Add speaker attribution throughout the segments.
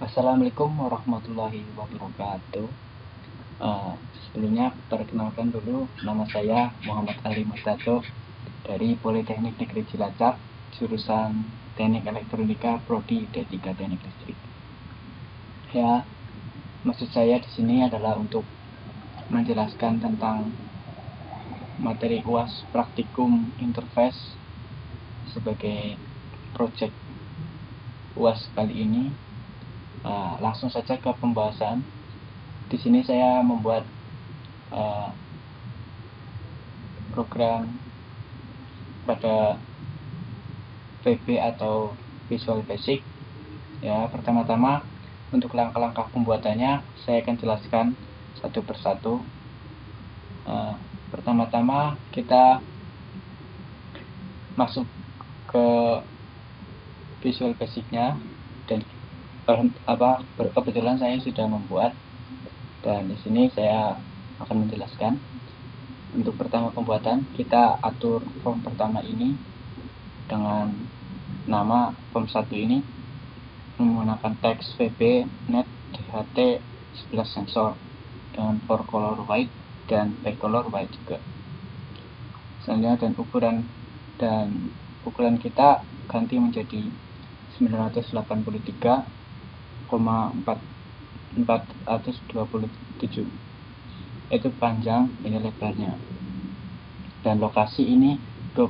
Speaker 1: Assalamualaikum warahmatullahi wabarakatuh. Sebelumnya perkenalkan dulu, nama saya Muhammad Ali Murtado dari Politeknik Negeri Cilacap, jurusan Teknik Elektronika, Prodi D3 Teknik Listrik. Ya, maksud saya di sini adalah untuk menjelaskan tentang materi UAS praktikum interface sebagai project UAS kali ini. Langsung saja ke pembahasan. Di sini saya membuat program pada VB atau Visual Basic. Ya, pertama-tama untuk langkah-langkah pembuatannya saya akan jelaskan satu persatu. Pertama-tama kita masuk ke Visual Basic-nya, dan kebetulan saya sudah membuat, dan di sini saya akan menjelaskan. Untuk pertama pembuatan, kita atur form pertama ini dengan nama form 1 ini menggunakan teks VB net DHT 11 sensor dengan for color white dan back color white juga. Selanjutnya ukuran kita ganti menjadi 983,427. Itu panjang, ini lebarnya. Dan lokasi ini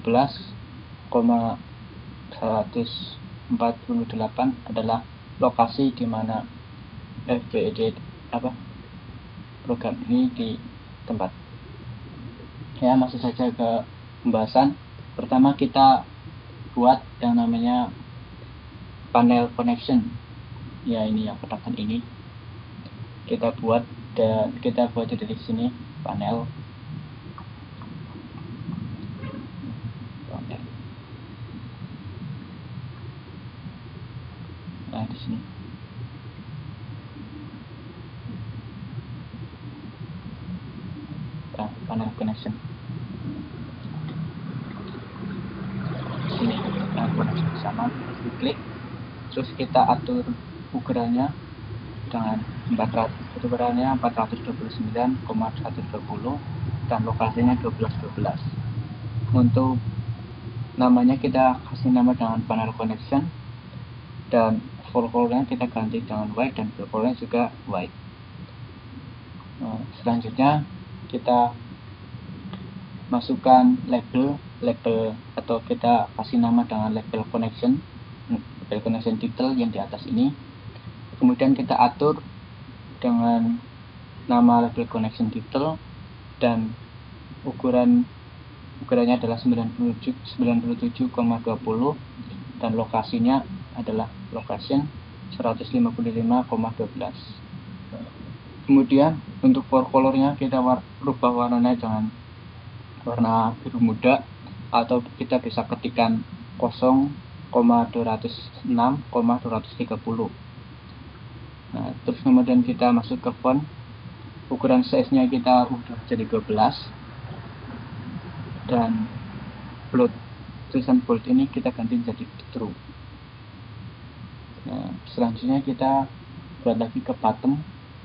Speaker 1: 12,148 adalah lokasi di mana FBED program ini ditempat. Ya, masuk saja ke pembahasan. Pertama kita buat yang namanya panel connection. Ya, ini yang kotakan ini kita buat, dan kita buat dari sini panel. Nah, di sini. Nah, panel connection. Di sini panel connection sama, klik, terus kita atur ukurannya dengan 429,120 dan lokasinya 1212. Untuk namanya kita kasih nama dengan panel connection, dan full colornya kita ganti dengan white dan full colornya juga white. Selanjutnya kita masukkan label atau kita kasih nama dengan label connection title yang di atas ini. Kemudian kita atur dengan nama label connection title, dan ukurannya adalah 97,20 dan lokasinya adalah location 155,12. Kemudian untuk for colornya kita rubah warnanya dengan warna biru muda, atau kita bisa ketikkan 0,206,230. Nah, terus kemudian kita masuk ke font. Ukuran size-nya kita ubah jadi 12, dan tulisan bold ini kita ganti menjadi true. Nah, selanjutnya kita buat lagi ke button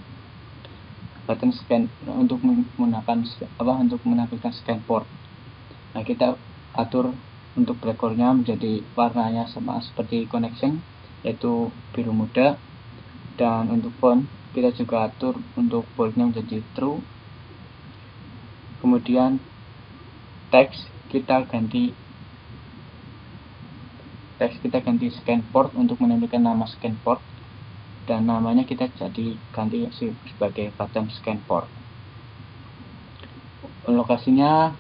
Speaker 1: scan untuk menampilkan scan port. Nah, kita atur untuk background-nya menjadi warnanya sama seperti connection, yaitu biru muda. Dan untuk font kita juga atur untuk boldnya menjadi true. Kemudian teks kita ganti scan port untuk menampilkan nama scan port, dan namanya kita ganti sebagai button scan port. Lokasinya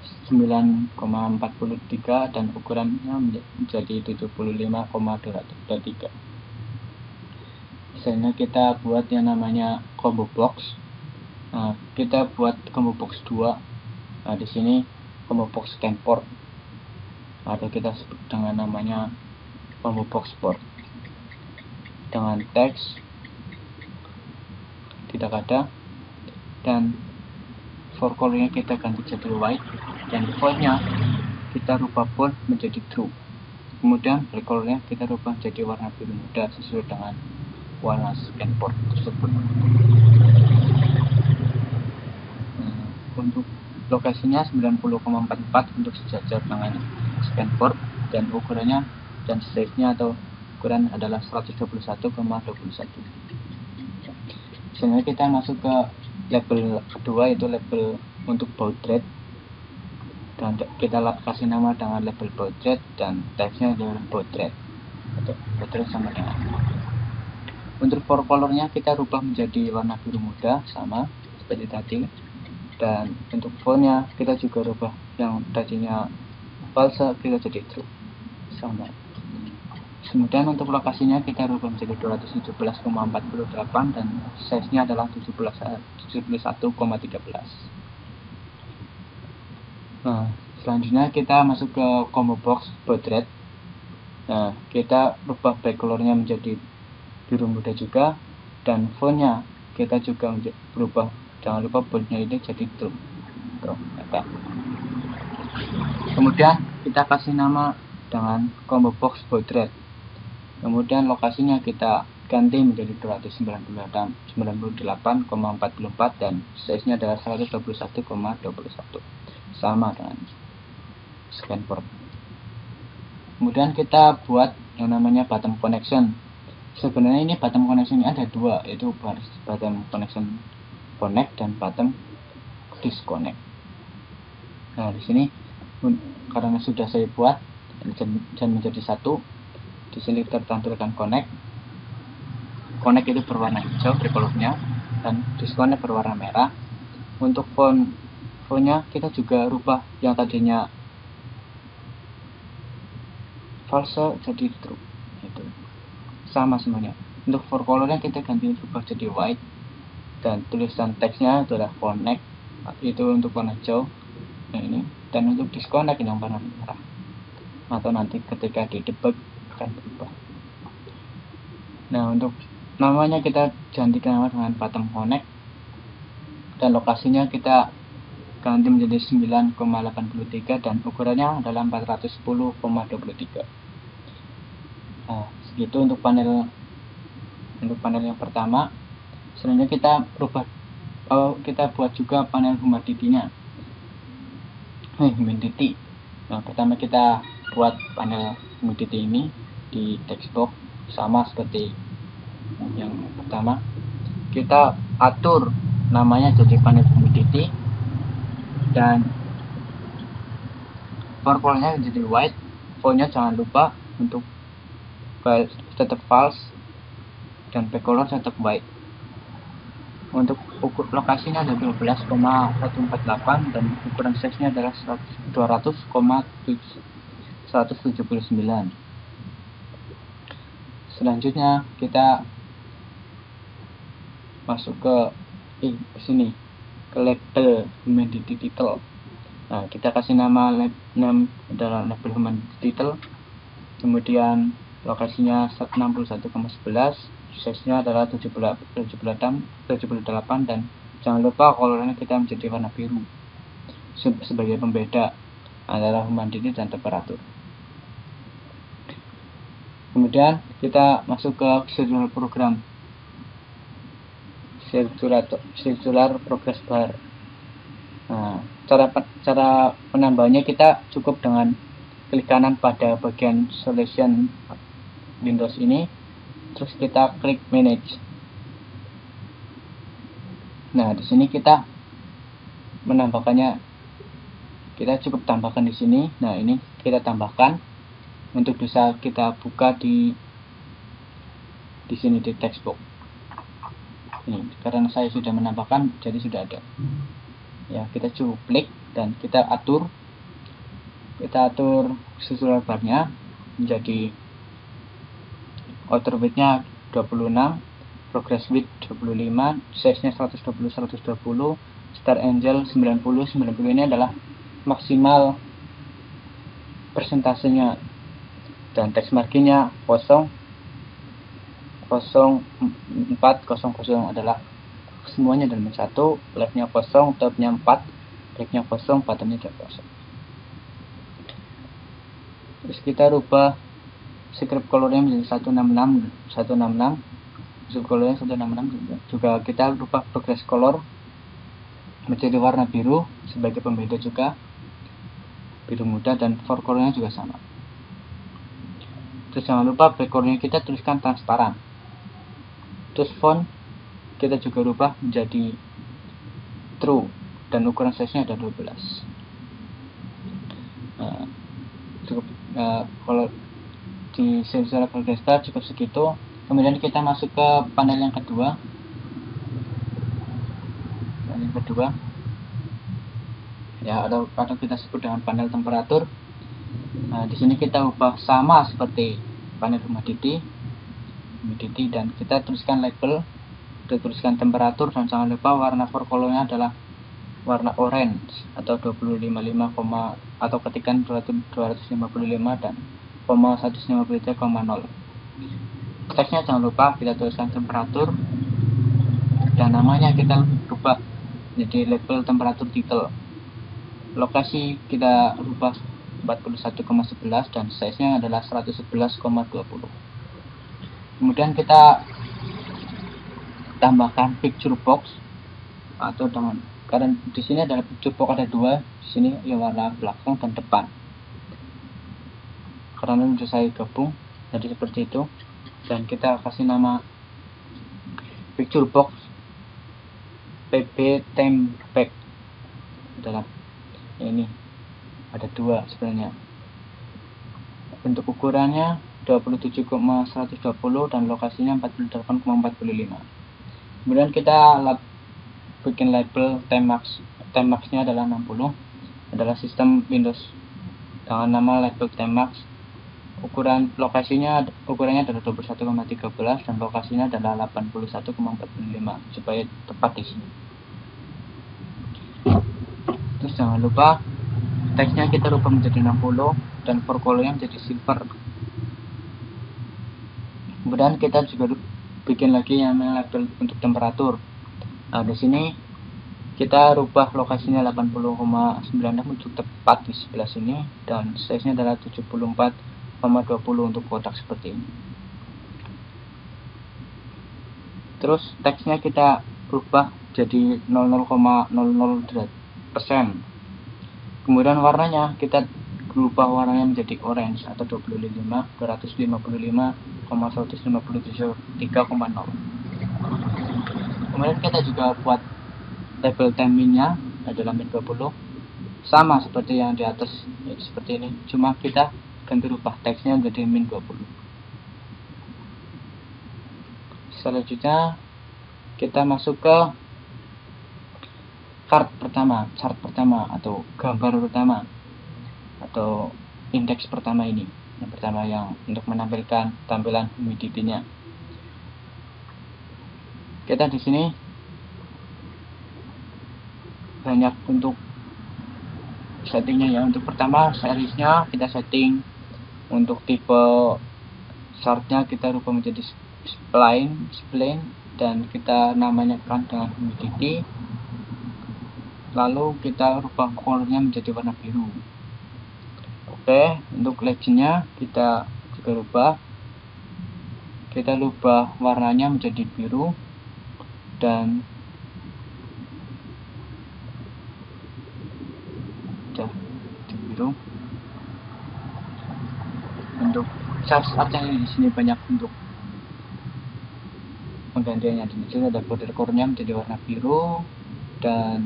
Speaker 1: 9,43 dan ukurannya menjadi 75,223. Misalnya kita buat yang namanya combo box. Nah, kita buat combo box 2. Nah, di sini combo box scan port, atau kita sebut dengan namanya combo box port, dengan teks tidak ada, dan for colornya kita ganti jadi white, dan fontnya kita rubah font menjadi true. Kemudian back colornya kita rubah jadi warna biru muda sesuai dengan warna scan port tersebut. Untuk lokasinya 90,44 untuk sejajar dengan scan port, dan ukurannya dan size-nya atau ukuran adalah 121,21. Selanjutnya kita masuk ke label kedua, yaitu label untuk baud rate, dan kita kasih nama dengan label baud rate dan teksnya adalah baud rate atau baud rate sama dengan. Untuk for colornya kita rubah menjadi warna biru muda sama seperti tadi, dan untuk fontnya kita juga rubah yang tadinya false kita jadi true sama. Kemudian untuk lokasinya kita rubah menjadi 217,48 dan size nya adalah 71,13. Nah, selanjutnya kita masuk ke combo box baud rate. Nah, kita rubah backcolornya menjadi biru muda juga, dan fontnya kita juga berubah, jangan lupa boldnya ini jadi true. Kemudian kita kasih nama dengan combo box baud rate. Kemudian lokasinya kita ganti menjadi 298,44 dan size nya adalah 121,21 sama dengan scan port. Kemudian kita buat yang namanya bottom connection. Sebenarnya ini bottom connection ini ada dua, yaitu bottom connection connect dan bottom disconnect. Nah, di sini karena sudah saya buat dan menjadi satu, di sini tertampilkan connect. Connect itu berwarna hijau tricolornya dan disconnect berwarna merah. Untuk fontnya kita juga rubah yang tadinya false jadi true, itu sama semuanya. Untuk for colornya kita ganti rubah jadi white, dan tulisan teksnya adalah connect, itu untuk warna hijau ini, dan untuk disconnect yang warna merah, atau nanti ketika di debug akan berubah. Nah, untuk namanya kita ganti nama dengan bottom connect, dan lokasinya kita ganti menjadi 9,83 dan ukurannya adalah 410,23. Nah, segitu untuk panel yang pertama. Selanjutnya kita buat juga panel humidity-nya. Humidity. Nah, pertama kita buat panel humidity ini di textbox sama seperti yang pertama. Kita atur namanya jadi panel humidity, dan purple-nya jadi white, fontnya jangan lupa untuk tetap false, dan backcolor tetap white. Untuk ukur lokasinya ada 12,148 dan ukuran size-nya adalah 200,179. Selanjutnya kita masuk ke sini, ke label humidity title. Nah, kita kasih nama name adalah label humidity title. Kemudian lokasinya 61,11, size-nya adalah 78, dan jangan lupa colornya kita menjadi warna biru sebagai pembeda antara humidity dan temperatur. Kemudian kita masuk ke scheduler program, scheduler progress bar. Nah, cara penambahnya kita cukup dengan klik kanan pada bagian solution Windows ini, terus kita klik manage. Nah, di sini kita menambahkannya, kita cukup tambahkan di sini. Nah, ini kita tambahkan untuk bisa kita buka di sini di textbox. Ini karena saya sudah menambahkan, jadi sudah ada. Ya, kita cukup klik dan kita atur scheduler barnya menjadi outer width-nya 26, progress width 25, size-nya 120, start angle 90 ini adalah maksimal persentasenya, dan text marginnya 0400 adalah semuanya dalam satu, left-nya 0, top-nya 4, back-nya 0, bottom-nya juga 0. Terus kita rubah script color-nya menjadi 166. subcolornya 166 juga kita rubah progress color menjadi warna biru sebagai pembeda juga, biru muda, dan foregroundnya juga sama. Terus jangan lupa backgroundnya kita tuliskan transparan. Terus font kita juga rubah menjadi true dan ukuran size nya ada 12. Cukup kalau di sensor progress bar cukup segitu. Kemudian kita masuk ke panel yang kedua. Ya, atau kita sebut dengan panel temperatur. Nah, di sini kita ubah sama seperti panel humidity, dan kita tuliskan label, kita tuliskan temperatur, dan jangan lupa warna for color-nya adalah warna orange atau 255, atau ketikan 255 dan 153,0. Teksnya jangan lupa kita tuliskan temperatur, dan namanya kita ubah jadi label temperatur title. Lokasi kita ubah 41,11 dan size nya adalah 111,20. Kemudian kita tambahkan picture box, atau dengan, karena di sini adalah picture box ada dua, di sini ya warna belakang dan depan, karena ini saya gabung jadi seperti itu. Dan kita kasih nama picture box PB Template. Dalam ini ada dua sebenarnya. Bentuk ukurannya 27,120 dan lokasinya 48,45. Kemudian kita bikin label Temax nya adalah 60, adalah sistem Windows dengan nama label Temax. Ukurannya adalah 21,13 dan lokasinya adalah 81,45 supaya tepat di sini. Terus jangan lupa teksnya kita rubah menjadi 60 dan for color-nya menjadi silver. Kemudian kita juga bikin lagi yang label untuk temperatur. Nah, di sini kita rubah lokasinya 80,96 untuk tepat di sebelah sini, dan size-nya adalah 74,20 untuk kotak seperti ini. Terus teksnya kita rubah jadi 00,00%. Kemudian warnanya kita berubah warnanya menjadi orange atau 255,157,3,0. Kemudian kita juga buat label timingnya adalah min 20, sama seperti yang di atas, ya, seperti ini, cuma kita ganti rubah teksnya menjadi min 20. Selanjutnya kita masuk ke chart pertama atau gambar pertama atau indeks pertama ini. Yang pertama yang untuk menampilkan tampilan humidity-nya. Kita di sini banyak untuk settingnya ya. Untuk pertama seriesnya kita setting, untuk tipe chartnya kita rubah menjadi spline, dan kita namanya kan dengan humidity. Lalu kita rubah colornya menjadi warna biru. Oke, untuk legendnya kita juga rubah. Kita rubah warnanya menjadi biru dan biru. Untuk charge artnya di sini banyak untuk penggantiannya. Di sini ada border core-nya menjadi warna biru, dan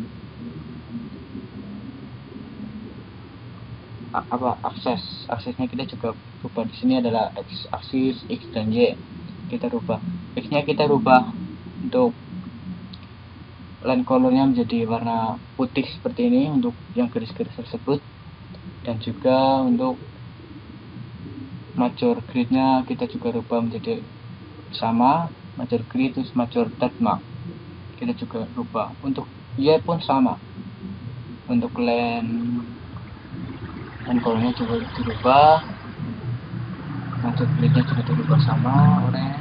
Speaker 1: aksesnya kita juga rubah. Di sini adalah aksis X dan Y. Kita rubah X-nya, kita rubah untuk line color-nya menjadi warna putih seperti ini untuk yang garis-garis tersebut, dan juga untuk major grid-nya kita juga rubah menjadi sama, major grid, terus major dot mark kita juga rubah. Untuk Y pun sama, untuk line color-nya juga dirubah, major grid-nya juga dirubah sama, orange,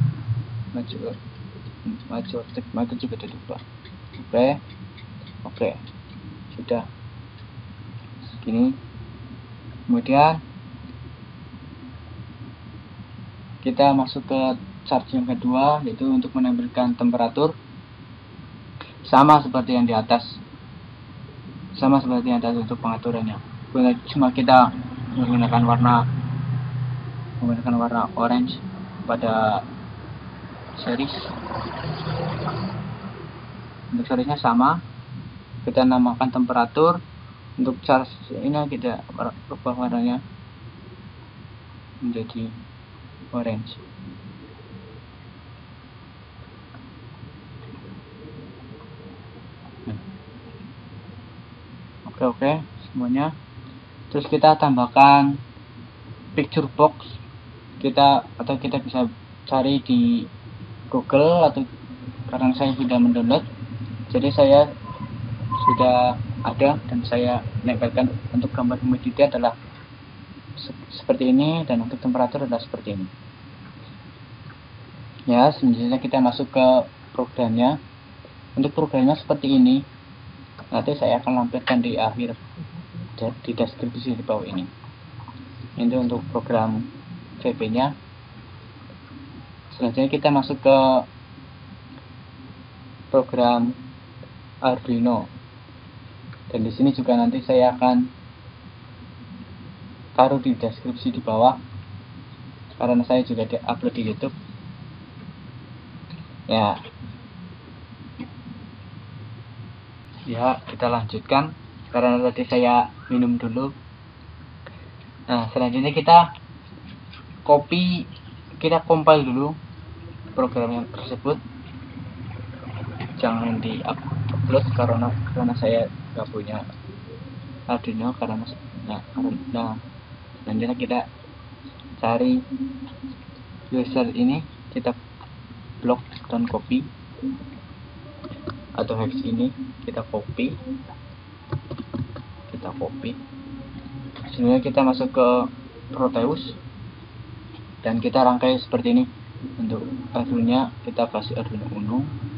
Speaker 1: major juga dirubah. Oke, sudah segini. Kemudian kita masuk ke charge yang kedua, yaitu untuk menampilkan temperatur, sama seperti yang di atas, untuk pengaturannya. Cuma kita menggunakan warna orange pada series. Untuk seriesnya sama, kita namakan temperatur. Untuk charge ini kita ubah warnanya menjadi orange. Oke semuanya. Terus kita tambahkan picture box. Kita bisa cari di Google, atau karena saya sudah mendownload, jadi saya sudah ada dan saya nempelkan. Untuk gambar humidity adalah seperti ini, dan untuk temperatur adalah seperti ini. Ya, selanjutnya kita masuk ke programnya. Untuk programnya seperti ini. Nanti saya akan lampirkan di akhir, di deskripsi di bawah ini. Ini untuk program VB nya. Selanjutnya kita masuk ke program Arduino, dan di sini juga nanti saya akan taruh di deskripsi di bawah, karena saya juga upload di YouTube. Ya, kita lanjutkan karena tadi saya minum dulu. Nah, selanjutnya kita compile dulu program yang tersebut. Jangan di-upload karena saya nggak punya Arduino. Selanjutnya kita cari user ini, kita blok dan copy, atau hex ini kita copy. Selanjutnya kita masuk ke Proteus dan kita rangkai seperti ini. Untuk Arduino kita kasih Arduino Uno.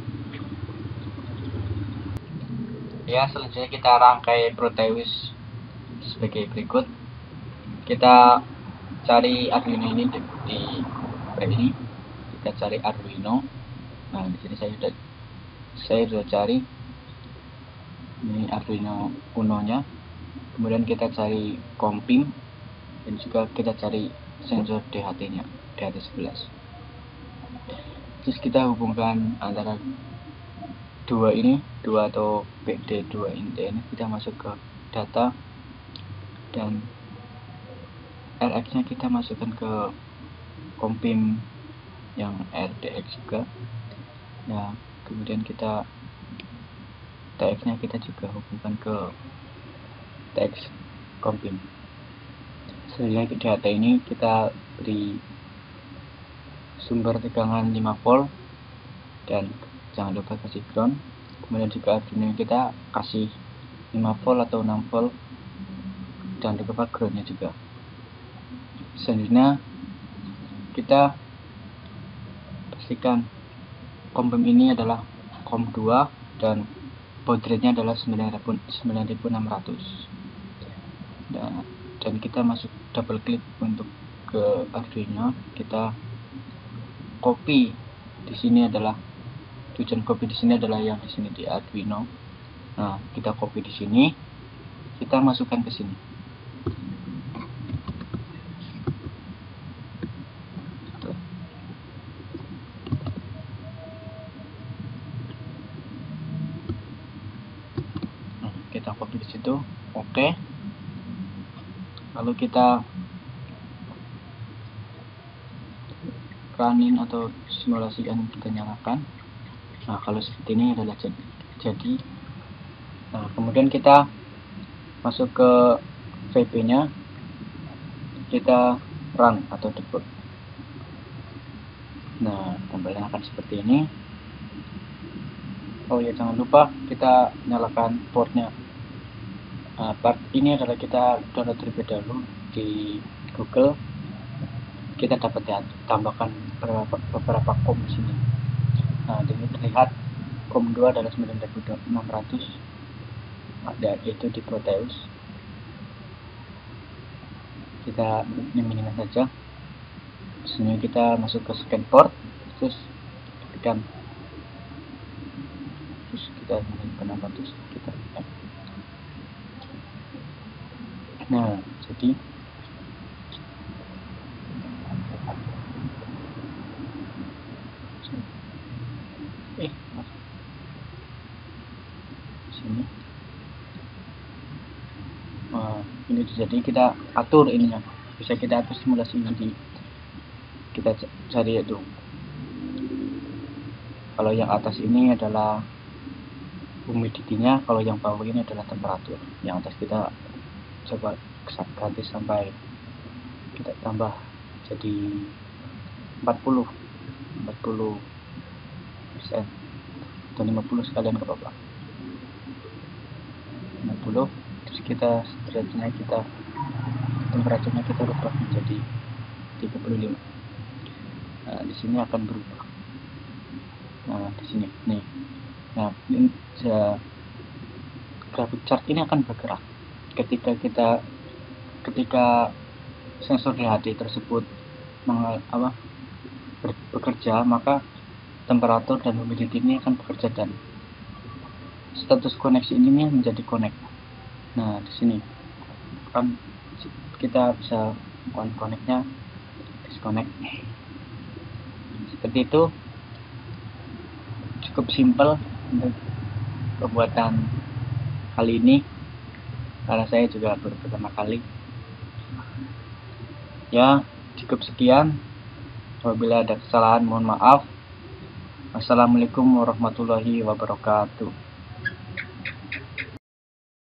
Speaker 1: Ya, selanjutnya kita rangkai Proteus sebagai berikut. Kita cari Arduino ini di ini. Kita cari Arduino. Nah, di sini saya sudah cari ini Arduino Uno nya. Kemudian kita cari compim, dan juga kita cari sensor DHT nya, DHT11. Terus kita hubungkan antara dua atau PD2 ini. Kita masuk ke data, dan RX nya kita masukkan ke compim yang RDX juga. Nah, kemudian kita TX nya kita juga hubungkan ke TX compim. Selanjutnya ke data ini kita beri sumber tegangan 5 volt, dan jangan lupa kasih ground. Kemudian juga Arduino kita kasih 5 volt atau 6 volt, dan lupa groundnya juga. Selanjutnya kita pastikan compim ini adalah COM2 dan baud rate-nya adalah 9600. Dan kita masuk double klik untuk ke Arduino. Kita copy di sini adalah tujuan copy di sini adalah yang di sini di Arduino. Nah, kita copy di sini, kita masukkan ke sini. Kita copy di situ. Oke. Lalu kita running atau simulasikan, kita nyalakan. Nah, kalau seperti ini adalah jadi. Nah, kemudian kita masuk ke VB nya, kita run atau debug. Nah, tampilannya akan seperti ini. Oh ya, jangan lupa kita nyalakan portnya. Nah, part ini adalah kita download terlebih dahulu di Google. Kita dapat tambahkan beberapa COM di sini. Nah, ini terlihat COM2 adalah 9600. Ada itu di Proteus. Kita minimum saja. Sini kita masuk ke scan port. terus tekan, terus kita kenapa terus kita nah jadi sini ini jadi kita atur ininya, bisa kita atur simulasi ini, kita cari itu. Kalau yang atas ini adalah humidity-nya, kalau yang bawah ini adalah temperatur. Yang atas kita coba ganti sampai kita tambah jadi 40% atau 50 sekalian ke bawah 50, terus kita derajatnya temperaturnya kita rubah menjadi 35. Nah di sini akan berubah. Nah di sini nih, nah ini grafik chart ini akan bergerak ketika sensor DHT tersebut bekerja, maka temperatur dan humidity ini akan bekerja dan status koneksi ini menjadi connect. Nah di sini kan kita bisa connectnya disconnect seperti itu. Cukup simpel untuk pembuatan kali ini karena saya juga baru pertama kali ya. Cukup sekian, apabila ada kesalahan mohon maaf. Wassalamualaikum warahmatullahi wabarakatuh.